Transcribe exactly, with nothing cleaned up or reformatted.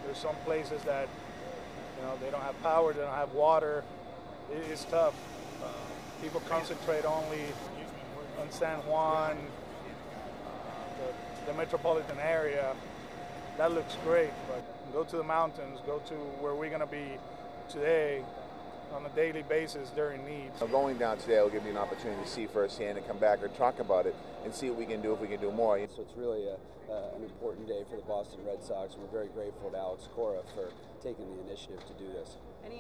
There's some places that, you know, they don't have power, they don't have water. It, it's tough. Uh, people concentrate only on San Juan, uh, the, the metropolitan area. That looks great, but go to the mountains, go to where we're going to be today on a daily basis, they're in need. So going down today will give you an opportunity to see firsthand and come back or talk about it and see what we can do if we can do more. So it's really a, uh, an important day for the Boston Red Sox, and we're very grateful to Alex Cora for taking the initiative to do this.